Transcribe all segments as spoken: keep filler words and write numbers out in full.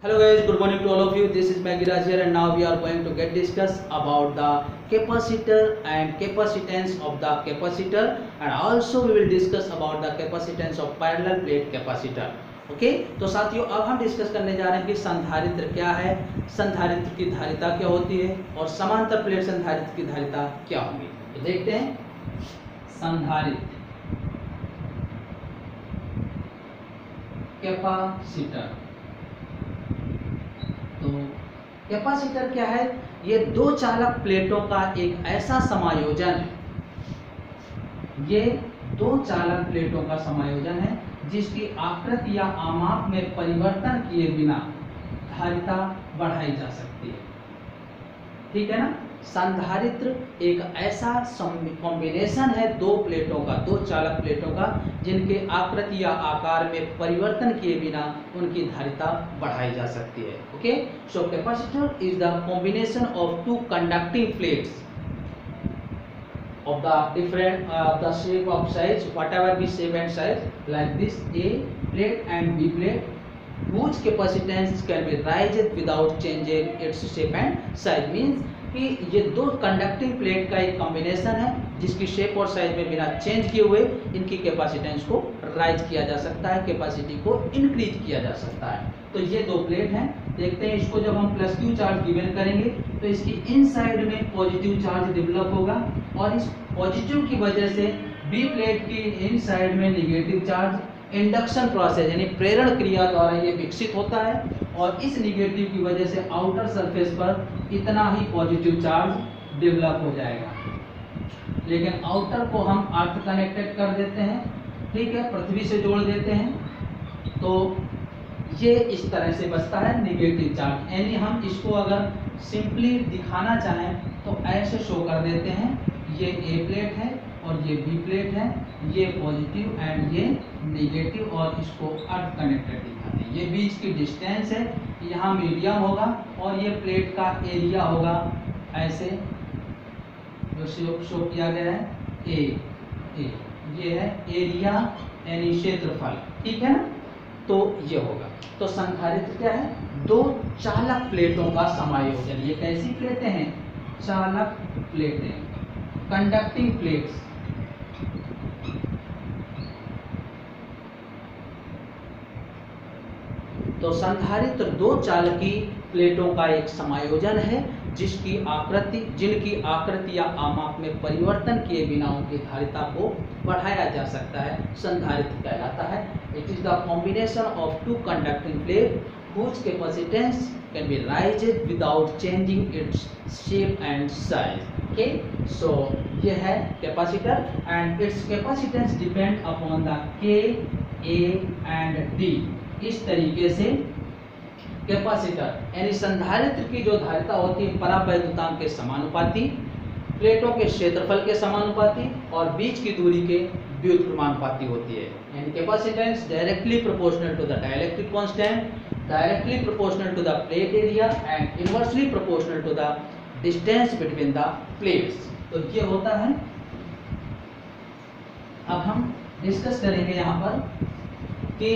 Hello guys, good morning to all of you. This is Magiraj here and now we are going to get discuss about the capacitor and capacitance of the capacitor, and also we will discuss about the capacitance of parallel plate capacitor. Okay okay? तो साथियों अब हम discuss करने जा रहे हैं कि संधारित्र क्या है, संधारित्र की धारिता क्या होती है और समांतर प्लेट संधारित्र की धारिता क्या होगी। तो देखते हैं संधारित्र, कैपेसिटर। तो कैपेसिटर क्या है? ये दो चालक प्लेटों का एक ऐसा समायोजन है, ये दो चालक प्लेटों का समायोजन है जिसकी आकृति या आमाप में परिवर्तन किए बिना धारिता बढ़ाई जा सकती है। ठीक है ना। संधारित्र एक ऐसा कॉम्बिनेशन है दो प्लेटों का, दो चालक प्लेटों का, जिनके आकृति या आकार में परिवर्तन किए बिना उनकी धारिता बढ़ाई जा सकती है। Okay, so capacitor is the combination of two conducting plates of the different uh, the shape of size, whatever be shape and size, like this A plate and B plate, whose capacitance can be raised without changing its shape and size। means कि ये दो conducting plate का एक combination है जिसकी shape और size में बिना चेंज किए हुए इनकी कैपेसिटेंस को राइज किया जा सकता है, कैपेसिटी को इंक्रीज किया जा सकता है। तो ये दो प्लेट हैं, देखते हैं इसको जब हम प्लस क्यू चार्ज गिवन करेंगे तो इसकी इन साइड में पॉजिटिव चार्ज डेवलप होगा और इस पॉजिटिव की वजह से बी प्लेट की इन साइड में निगेटिव चार्ज इंडक्शन प्रोसेस यानी प्रेरण क्रिया द्वारा ये विकसित होता है और इस निगेटिव की वजह से आउटर सरफेस पर इतना ही पॉजिटिव चार्ज डेवलप हो जाएगा। लेकिन आउटर को हम अर्थ कनेक्टेड कर देते हैं, ठीक है, पृथ्वी से जोड़ देते हैं, तो ये इस तरह से बचता है निगेटिव चार्ज। यानी हम इसको अगर सिंपली दिखाना चाहें तो ऐसे शो कर देते हैं, ये ए प्लेट है और ये बी प्लेट है, ये पॉजिटिव एंड ये नेगेटिव, और इसको अर्थ कनेक्टेड दिखाते हैं। ये बीच की डिस्टेंस है, यहाँ मीडियम होगा और ये प्लेट का एरिया होगा, ऐसे जो शो शो किया गया है ए ए ये है एरिया यानी क्षेत्रफल। ठीक है ना। तो ये होगा। तो संधारित्र क्या है? दो चालक प्लेटों का समायोजन। ये कैसी प्लेटें हैं? चालक प्लेटें, कंडक्टिंग प्लेट्स। तो संधारित्र दो चालकी प्लेटों का एक समायोजन है जिसकी आकृति जिनकी आकृति या आमाप में परिवर्तन किए बिना उनकी धारिता को बढ़ाया जा सकता है, संधारित्र कहलाता है। It is the combination of two conducting plate whose capacitance can be raised without changing its shape and size। okay, so ये है capacitor and its capacitance depend upon the K, A and D। इस तरीके से capacitor यानी संधारित्र की जो धारिता होती है परावैद्युतांक के समानुपाती, प्लेटों के क्षेत्रफल के समानुपाती और बीच की दूरी के व्युत्क्रमानुपाती होती है। यानी capacitance directly proportional to the dielectric constant, directly proportional to the plate area and inversely proportional to the distance between the plates. तो ये होता है। अब हम डिस्कस करेंगे यहाँ पर कि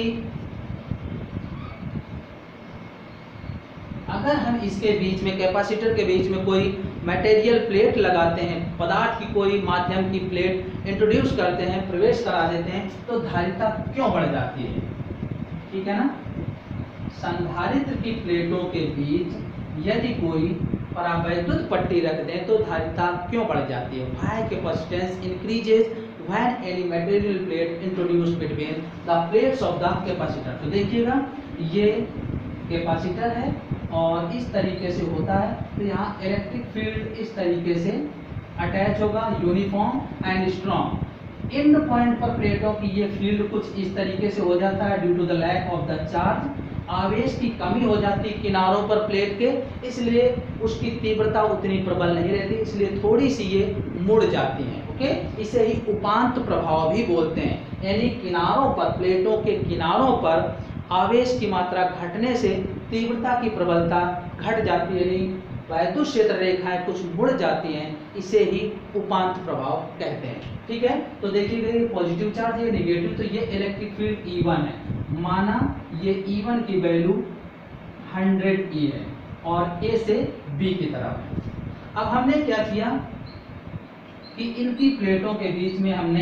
अगर हम इसके बीच में कैपेसिटर के बीच में कोई मटेरियल प्लेट लगाते हैं, पदार्थ की कोई माध्यम की प्लेट इंट्रोड्यूस करते हैं, प्रवेश करा देते हैं, तो धारिता क्यों बढ़ जाती है? ठीक है ना। संधारित्र की प्लेटों के बीच यदि कोई परावैद्युत पट्टी रख दें तो धारिता क्यों बढ़ जाती है? Why capacitance increases when any material plate introduced between the plates of the capacitor. तो देखिएगा ये कैपेसिटर है और इस तरीके से होता है, तो यहाँ इलेक्ट्रिक फील्ड इस तरीके से अटैच होगा, uniform and strong. End point पर प्लेटों की ये फील्ड कुछ इस तरीके से हो जाता है due to the lack of the charge. आवेश की कमी हो जाती है किनारों पर प्लेट के, इसलिए उसकी तीव्रता उतनी प्रबल नहीं रहती, इसलिए थोड़ी सी ये मुड़ जाती हैं। ओके, इसे ही उपांत प्रभाव भी बोलते हैं। यानी किनारों पर, प्लेटों के किनारों पर आवेश की मात्रा घटने से तीव्रता की प्रबलता घट जाती है, यानी वैद्युत क्षेत्र रेखाएं कुछ मुड़ जाती हैं, इसे ही उपांत प्रभाव कहते हैं। ठीक है। तो देखिएगा ये पॉजिटिव चार्ज, ये नेगेटिव, तो ये इलेक्ट्रिक फील्ड ई वन है। माना ये ई वन की वैल्यू हंड्रेड ई है और ए से बी की तरफ है। अब हमने क्या किया कि इनकी प्लेटों के बीच में हमने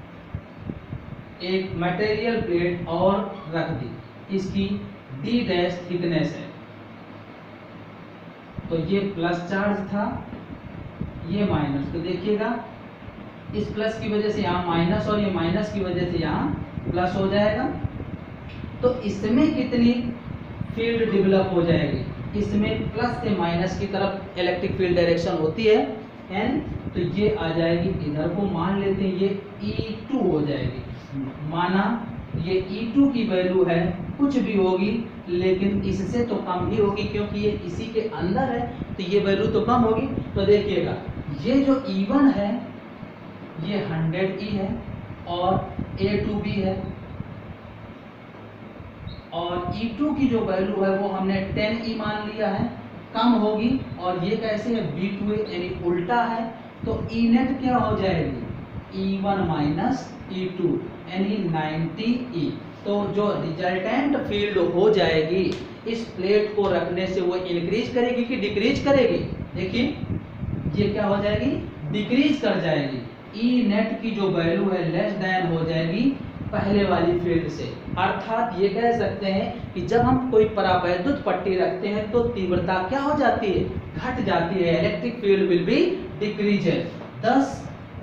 एक मटेरियल प्लेट और रख दी, इसकी डी डैश थिकनेस है, तो ये प्लस चार्ज था, ये माइनस। तो देखिएगा इस प्लस की वजह से यहाँ माइनस और ये माइनस की वजह से यहाँ प्लस हो जाएगा। तो इसमें कितनी फील्ड डेवलप हो जाएगी, इसमें प्लस से माइनस की तरफ इलेक्ट्रिक फील्ड डायरेक्शन होती है एन, तो ये आ जाएगी, इधर को मान लेते हैं ये ई टू हो जाएगी। माना ये ई टू की वैल्यू है, कुछ भी होगी लेकिन इससे तो कम ही होगी क्योंकि ये इसी के अंदर है, तो ये वैल्यू तो कम होगी। तो देखिएगा ये जो ई वन है ये हंड्रेड ई है और ए टू भी है, और ई टू की जो वैल्यू है वो हमने टेन ई मान लिया है, कम होगी। और ये कैसे है, बी टू है यानी उल्टा है, तो ई नेट क्या हो जाएगी, E one minus E two यानी नाइंटी ई। तो जो रिजल्टेंट फील्ड हो जाएगी इस प्लेट को रखने से वो इंक्रीज करेगी कि डिक्रीज करेगी, देखिए ये क्या हो जाएगी, डिक्रीज कर जाएगी। ई नेट की जो वैल्यू है लेस देन हो जाएगी पहले वाली फील्ड से। अर्थात ये कह सकते हैं कि जब हम कोई परावैद्युत पट्टी रखते हैं तो तीव्रता क्या हो जाती है, घट जाती है, electric field will be decrease है। Thus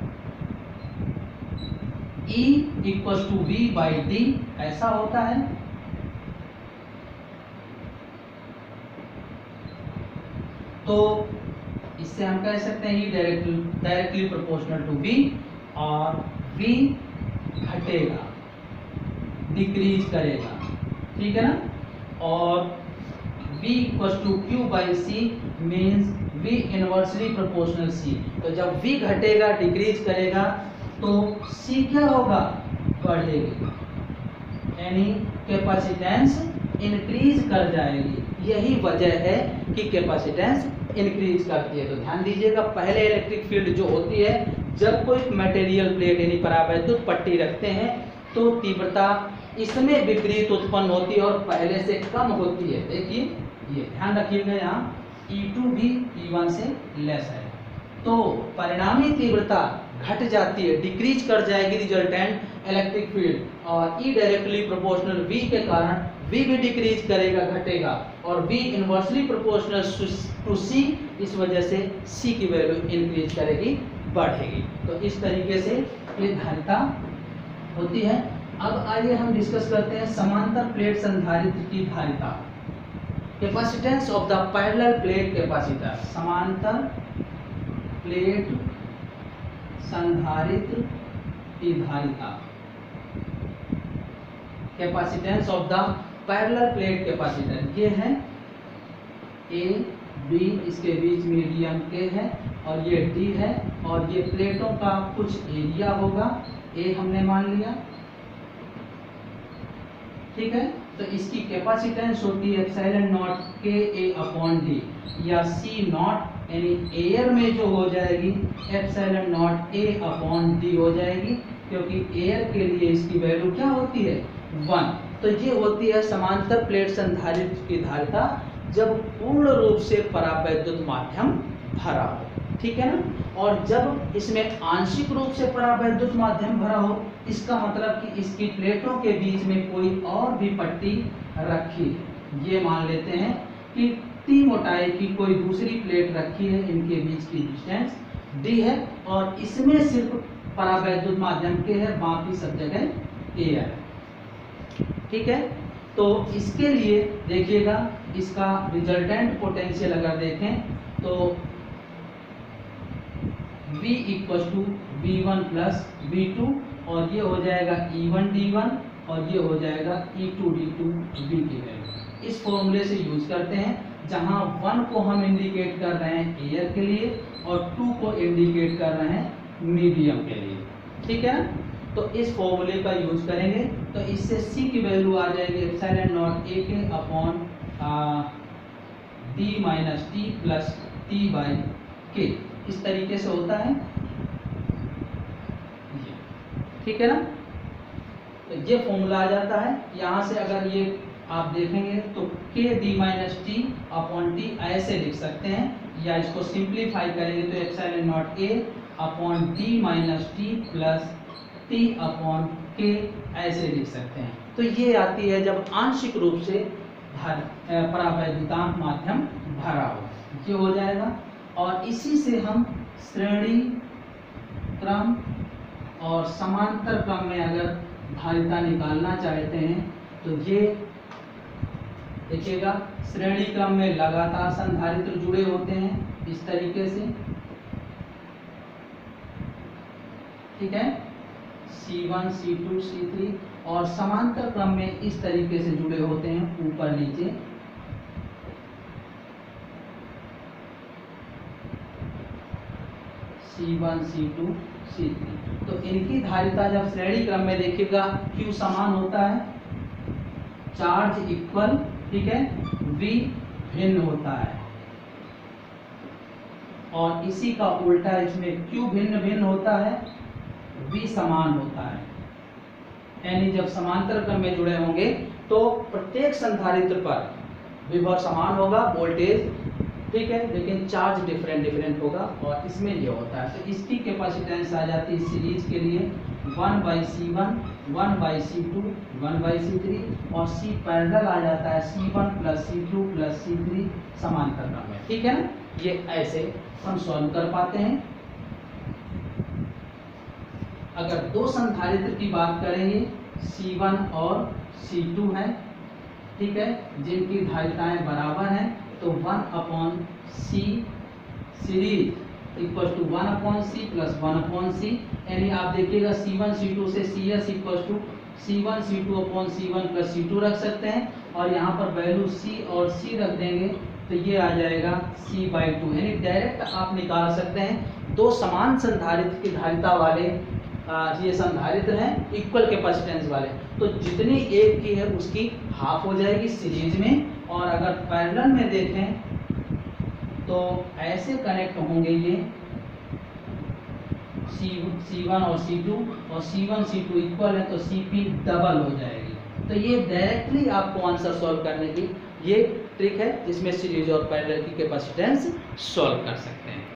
E equal to V by D ऐसा होता है। तो इससे हम कह सकते हैं E directly directly proportional to V, और V घटेगा, डिक्रीज करेगा, ठीक है ना। और V equal to Q by C means V inversely proportional C। तो जब V घटेगा, डिक्रीज करेगा, तो C क्या होगा, बढ़ेगी, यानी कैपेसिटेंस इंक्रीज कर जाएगी। यही वजह है कि कैपेसिटेंस इंक्रीज करती है। तो ध्यान दीजिएगा, पहले इलेक्ट्रिक फील्ड जो होती है जब कोई मटेरियल प्लेट यानी परावैद्युत पट्टी रखते हैं तो तीव्रता इसमें विपरीत उत्पन्न होती है और पहले से कम होती है। देखिए ये ध्यान रखिएगा, यहाँ ई टू भी ई वन से लेस है, तो परिणामी तीव्रता घट जाती है, डिक्रीज कर जाएगी रिजल्टेंट इलेक्ट्रिक फील्ड, और ई डायरेक्टली प्रोपोर्शनल V के कारण V भी डिक्रीज करेगा, घटेगा, और V inversely proportional to C, इस वजह से C की वैल्यू इंक्रीज करेगी, बढ़ेगी। तो इस तरीके से ये धारिता होती है। अब आइए हम डिस्कस करते हैं समांतर प्लेट संधारित्र की धारिता। Capacitance of the parallel plate capacitor, समांतर प्लेट संधारित्र की धारिता, capacitance of the parallel plate capacitor, ये है ए बी, इसके बीच मीडियम के है, और ये डी है, और ये प्लेटों का कुछ एरिया होगा, ए हमने मान लिया, ठीक है। तो इसकी कैपेसिटेंस होती है एप्सिलॉन नॉट के ए अपॉन डी, या सी नॉट यानी एयर में जो हो जाएगी epsilon nought A upon D हो जाएगी, क्योंकि एयर के लिए इसकी वैल्यू क्या होती है, वन। तो ये होती है समांतर प्लेट संधारित्र की धारिता जब पूर्ण रूप से परावैद्युत माध्यम भरा हो, ठीक है ना। और जब इसमें आंशिक रूप से परावैद्युत माध्यम भरा हो, इसका मतलब कि इसकी प्लेटों के बीच में कोई और भी पट्टी रखी, ये मान लेते हैं कि टी मोटाई की कोई दूसरी प्लेट रखी है, इनके बीच की डिस्टेंस डी है, और इसमें सिर्फ परावैद्युत माध्यम के है, बाकी सब जगह एयर है, ठीक है। तो इसके लिए देखिएगा, इसका रिजल्टेंट पोटेंशियल अगर देखें तो V equal to V one plus V two, और ये हो जाएगा ई वन डी वन, और ये हो जाएगा E two D two V की वैल्यू। इस फॉर्मूले से यूज करते हैं, जहां वन को हम इंडिकेट कर रहे हैं एयर के लिए और टू को इंडिकेट कर रहे हैं मीडियम के लिए, ठीक है। तो इस फॉर्मूले का यूज करेंगे, तो इससे C की वैल्यू आ जाएगी एप्सिलॉन नॉट ए के upon D minus T plus T by K, इस तरीके से होता है, ठीक है ना। तो ये फॉर्मूला आ जाता है। यहाँ से अगर ये आप देखेंगे तो K D minus T upon T ऐसे लिख सकते हैं, या इसको सिंप्लीफाई करेंगे तो epsilon nought A upon D minus T plus T upon K ऐसे लिख सकते हैं। तो ये आती है जब आंशिक रूप से भर परावैद्युतांक माध्यम भरा हो, ये हो जाएगा। और इसी से हम श्रेणी क्रम और समांतर क्रम में अगर धारिता निकालना चाहते हैं तो ये देखिएगा, श्रेणी क्रम में लगातार संधारित्र जुड़े होते हैं इस तरीके से, ठीक है, C one, C two, C three, और समांतर क्रम में इस तरीके से जुड़े होते हैं ऊपर नीचे। C one, C two, C three. तो इनकी धारिता जब श्रेणी क्रम में देखिएगा Q समान होता है, चार्ज इक्वल, ठीक है, V भिन्न होता है, और इसी का उल्टा इसमें Q भिन्न भिन्न होता है, V समान होता है। यानी जब समांतर क्रम में जुड़े होंगे तो प्रत्येक संधारित्र पर विभव समान होगा, वोल्टेज, ठीक है, लेकिन चार्ज डिफरेंट डिफरेंट होगा, और इसमें ये होता है। तो इसकी कैपेसिटेंस आ जाती है सीरीज के लिए one by C one, one by C two, one by C three, और सी पैरेलल आ जाता है C one plus C two plus C three समांतर क्रम में, ठीक है ना। ये ऐसे हम सॉल्व कर पाते हैं। अगर दो संधारित्र की बात करेंगे, सी वन और सी टू है, ठीक है, जिनकी धारिताएं बराबर हैं, तो one upon C series equal to one upon C plus one upon C, यानी आप देखिएगा सी वन सी टू से C S equal to C one C two upon C one plus C two रख सकते हैं, और यहाँ पर वैल्यू सी और सी रख देंगे तो ये आ जाएगा सी बाई टू। यानी डायरेक्ट आप निकाल सकते हैं दो समान संधारित्र की धारिता वाले आ, ये संधारित्र हैं इक्वल कैपेसिटेंस वाले, तो जितनी एक की है उसकी हाफ हो जाएगी सीरीज में, और अगर पैरेलल में देखें तो ऐसे कनेक्ट होंगे ये सी सी वन और सी टू, और C one C two equal है तो सी पी डबल हो जाएगी। तो ये डायरेक्टली आपको आंसर सॉल्व करने की ये ट्रिक है, जिसमें सीरीज और पैरेलल की कैपेसिटेंस सॉल्व कर सकते हैं।